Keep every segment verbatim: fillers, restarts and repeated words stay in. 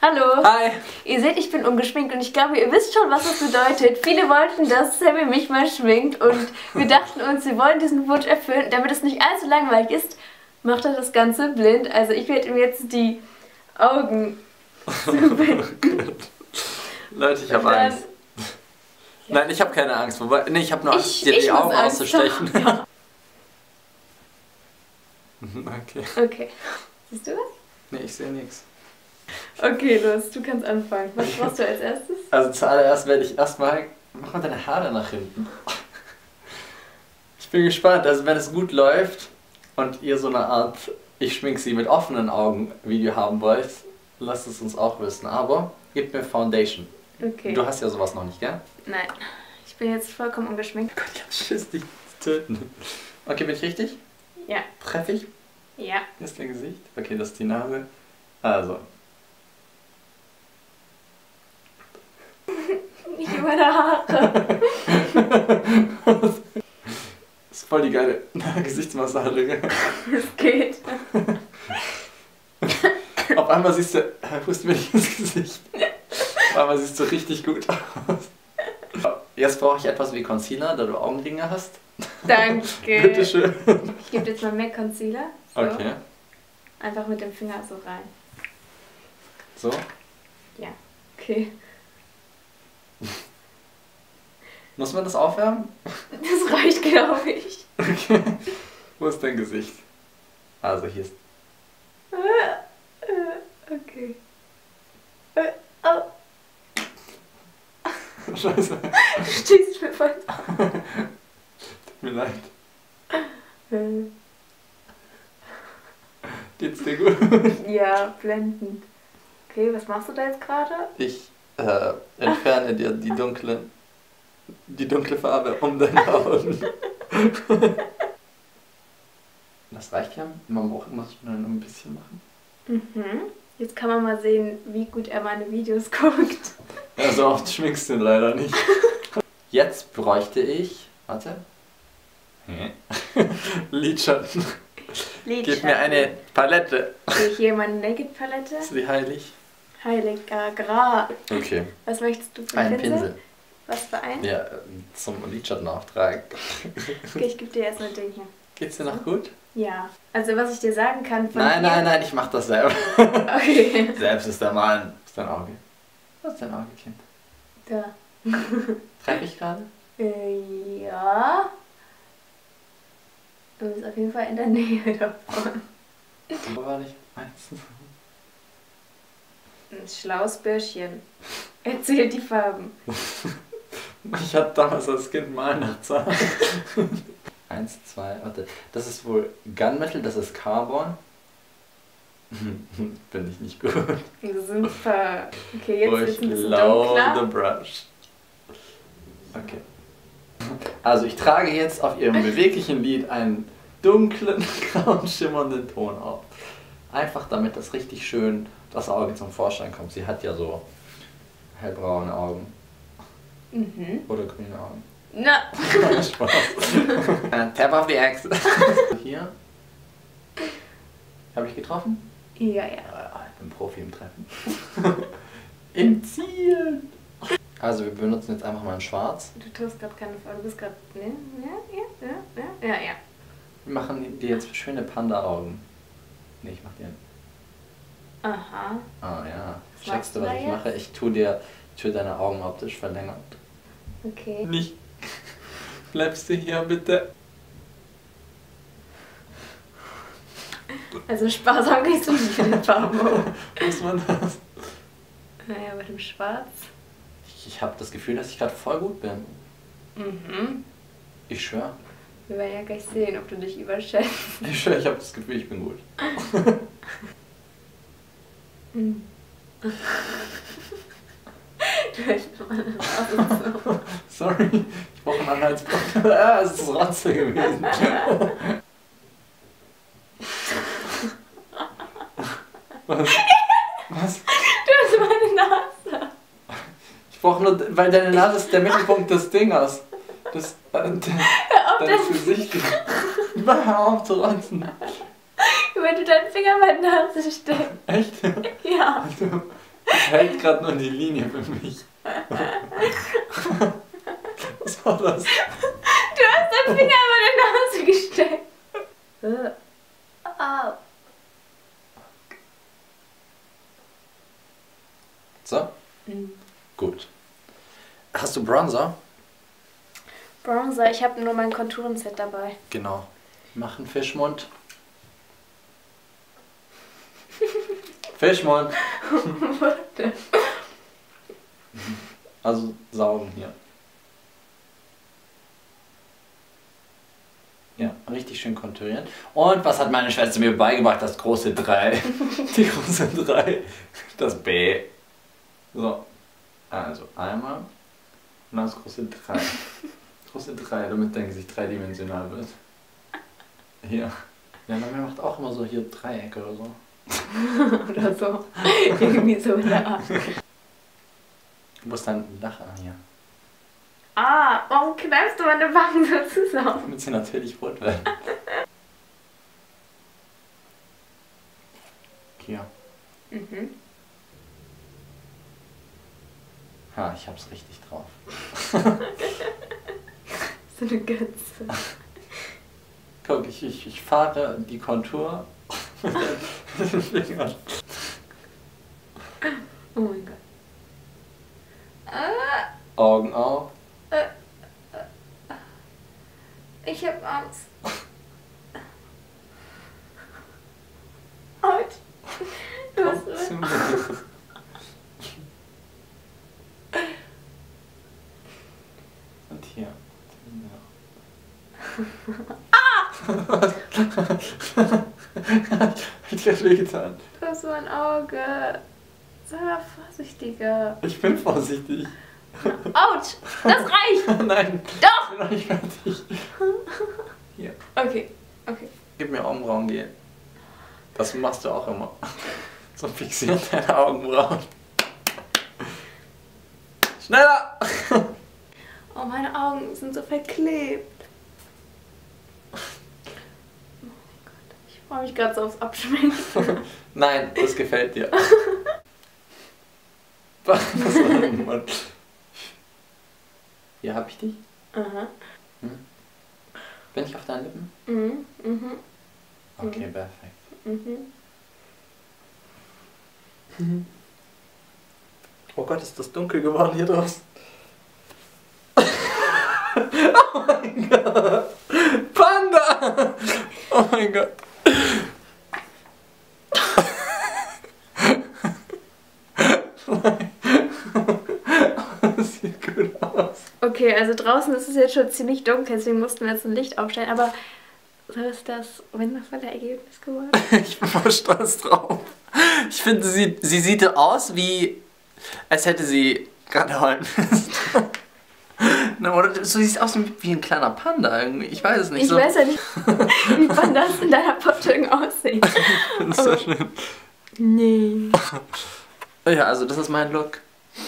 Hallo. Hi. Ihr seht, ich bin ungeschminkt und ich glaube, ihr wisst schon, was das bedeutet. Viele wollten, dass Sammy mich mal schminkt und wir dachten uns, wir wollen diesen Wunsch erfüllen. Damit es nicht allzu langweilig ist, macht er das Ganze blind. Also ich werde ihm jetzt die Augen zubinden. Leute, ich habe Angst. Ja. Nein, ich habe keine Angst. Wobei, nee, ich habe nur Angst, ich, dir ich die Augen Angst auszustechen. Ja. Okay. Okay. Siehst du was? Nee, ich sehe nichts. Okay, los, du kannst anfangen. Was brauchst du als erstes? Also zuallererst werde ich erstmal... Mach mal deine Haare nach hinten. Ich bin gespannt. Also wenn es gut läuft und ihr so eine Art ich schmink sie mit offenen Augen Video haben wollt, lasst es uns auch wissen. Aber gebt mir Foundation. Okay. Du hast ja sowas noch nicht, gell? Nein. Ich bin jetzt vollkommen ungeschminkt. Gott, ich hab Schiss, dich zu töten. Okay, bin ich richtig? Ja. Treffe ich? Ja. Das ist dein Gesicht? Okay, das ist die Nase. Also. Nicht über meine Haare. Das ist voll die geile Gesichtsmassage. Es geht. Auf einmal siehst du, hust mir nicht ins Gesicht. Auf einmal siehst du richtig gut aus. Jetzt brauche ich etwas wie Concealer, da du Augenringe hast. Danke. Bitteschön. Ich gebe jetzt mal mehr Concealer. So. Okay. Einfach mit dem Finger so rein. So? Ja. Okay. Muss man das aufwärmen? Das reicht, glaube ich. Okay. Wo ist dein Gesicht? Also hier ist... Okay. Oh. Scheiße. Du stehst mir voll auf. Tut mir leid. Geht's dir gut? Ja, blendend. Okay, was machst du da jetzt gerade? Ich äh, entferne dir die dunkle, die dunkle Farbe um deine Augen. Das reicht ja. Man braucht immer nur ein bisschen machen. Mhm. Jetzt kann man mal sehen, wie gut er meine Videos guckt. Ja, so oft schminkst du ihn leider nicht. Jetzt bräuchte ich... Warte. Lidschatten. Lidschatten. Gib mir eine Palette. Okay, hier meine Naked-Palette. Ist die heilig? Heiliger Gral. Okay. Was möchtest du für Ein einen Pinsel? Pinsel. Was für einen? Ja, zum Lidschattenauftrag. Okay, ich gebe dir erstmal den hier. Geht's dir noch gut? Ja. Also was ich dir sagen kann von Nein, hier... nein, nein, ich mach das selber. Okay. Selbst ist der Mann. Was ist dein Auge? Was ist dein Auge, Kind? Da. Treffe ich gerade? Äh, ja. Du bist auf jeden Fall in der Nähe davon. Wo war ich? Eins. Ein schlaues Bürschchen. Erzählt die Farben. Ich hatte damals als Kind mal nach Zahlen. Eins, zwei, warte. Das ist wohl Gunmetal, das ist Carbon. Finde ich nicht gut. Super. Okay, jetzt Oh, ist ich es ein bisschen glaube, the dunkler. brush. Okay. Also ich trage jetzt auf ihrem beweglichen Lid einen dunklen, grauen, schimmernden Ton auf. Einfach damit das richtig schön das Auge zum Vorschein kommt. Sie hat ja so hellbraune Augen. Mhm. Oder grüne Augen. Na. Spaß. äh, Tap of the X. Hier. Habe ich getroffen? Ja, ja. Ah, ich bin Profi im Treffen. Im Ziel. Also wir benutzen jetzt einfach mal ein Schwarz. Du tust gerade keine Farbe, du bist gerade... Ne? Ja, ja, ja, ja, ja, ja. Wir machen dir jetzt schöne Panda-Augen. Ne, ich mach dir... Aha. Ah ja. Was Checkst machst du, du was da ich jetzt? mache? Ich tue dir, ich tue deine Augen optisch verlängern. Okay. Nicht. Bleibst du hier bitte? Also sparsam gehst du nicht in den Farben um. Muss man das? Naja, mit dem Schwarz. Ich, ich habe das Gefühl, dass ich gerade voll gut bin. Mhm. Ich schwöre. Wir werden ja gleich sehen, ob du dich überschätzt. Ich schwöre, ich habe das Gefühl, ich bin gut. Mhm. Du hältst meine Nase so. Sorry, ich brauche einen Anhaltspunkt. Ah, es ist Rotze gewesen. Was? Was? Du hast meine Nase. Ich brauche nur, weil deine Nase ist der Mittelpunkt des Dingers. Das, äh, Hör auf, deines das- Gesichtes. Hör auf zu rotzen. Wenn du deinen Finger in meine Nase steckst. Echt? Ja. Also, hält gerade nur die Linie für mich. Was war das? Du hast deinen Finger in meine Nase gesteckt. Au. So? Mhm. Gut. Hast du Bronzer? Bronzer, ich habe nur mein Konturenset dabei. Genau. Mach einen Fischmund. Fischmund. Warte. Also saugen hier. Ja, richtig schön konturieren. Und was hat meine Schwester mir beigebracht? Das große drei. Die große drei. Das B. So. Also einmal. Und das große drei. Große drei, damit denke ich dreidimensional wird. Hier. Ja, man macht auch immer so hier Dreiecke oder so. Oder so. Irgendwie so in der Art. Du musst dann lachen hier. Ah, warum kneifst du meine Wangen so zusammen? Damit sie natürlich rot werden. Hier. Mhm. Ha, ich hab's richtig drauf. So eine Götze. Guck, ich, ich, ich fahre die Kontur mit den Fingern. Oh mein Gott. Ah, Augen auf. äh, äh, ich hab Angst. Autsch. Du hast Komm zu recht. mir. Und hier. Ah! Hat dir wehgetan? Du hast mein Auge. Sei mal vorsichtiger. Ich bin vorsichtig. Autsch! Das reicht! Nein. Doch! Ich bin noch nicht fertig. Hier. Okay, okay. Gib mir Augenbrauengel. Das machst du auch immer. So fixieren deine Augenbrauen. Schneller! Oh, meine Augen sind so verklebt. Oh mein Gott, ich freue mich gerade so aufs Abschminken. Nein, das gefällt dir. Was war denn, Mann? Hier hab ich dich. Aha. Hm? Bin ich auf deinen Lippen? Mhm, mhm, Okay, perfekt. mhm. Oh Gott, ist das dunkel geworden hier draußen. Oh mein Gott! Panda! Oh mein Gott! Das sieht gut aus. Okay, also draußen ist es jetzt schon ziemlich dunkel, deswegen mussten wir jetzt ein Licht aufstellen, aber so ist das wundervolle Ergebnis geworden. Ich bin voll stolz drauf. Ich finde, sie, sie sieht aus wie, als hätte sie gerade heulen müssen. Na, oder du siehst aus wie ein kleiner Panda irgendwie. Ich weiß es nicht. Ich so. weiß ja nicht, wie Pandas in deiner Vorstellung aussehen. Das ist so schön. Nee. Ja, also das ist mein Look.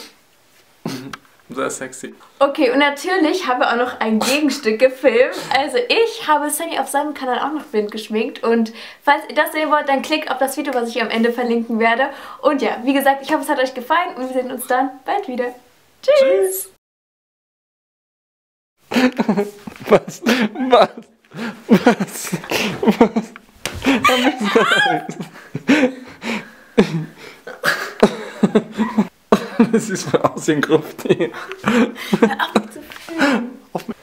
Sehr sexy. Okay, und natürlich haben wir auch noch ein Gegenstück gefilmt. Also ich habe Sammy auf seinem Kanal auch noch blind geschminkt. Und falls ihr das sehen wollt, dann klickt auf das Video, was ich am Ende verlinken werde. Und ja, wie gesagt, ich hoffe, es hat euch gefallen und wir sehen uns dann bald wieder. Tschüss! Was? Was? Was? Was? Das sieht voll aus wie ein Grufti. Hör auf mich zu filmen.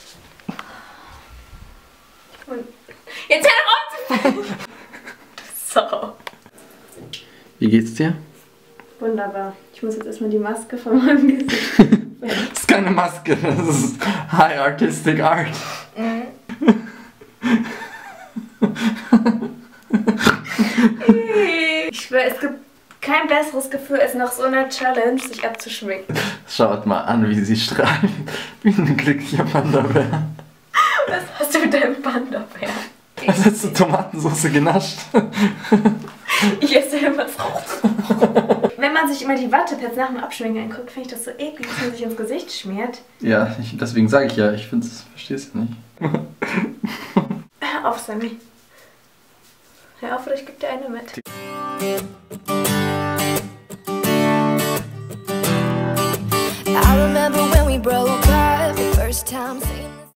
Und jetzt hör doch auf zu filmen. So. Wie geht's dir? Wunderbar. Ich muss jetzt erstmal die Maske von meinem Gesicht. Das ist keine Maske, das ist High Artistic Art. Mhm. Ich schwör, es gibt kein besseres Gefühl, als nach so einer Challenge sich abzuschminken. Schaut mal an, wie sie strahlt. Wie ein glücklicher Panda-Bär. Was hast du mit deinem Panda-Bär? Als hättest du Tomatensauce genascht. Ich esse immer raus. Wenn man sich immer die Wattepads nach dem Abschminken anguckt, finde ich das so eklig, dass man sich ins Gesicht schmiert. Ja, ich, deswegen sage ich ja, ich finde es, verstehst du nicht. Hör auf, Sammy. Hör auf, oder ich gebe dir eine mit. I remember when we broke up the first time.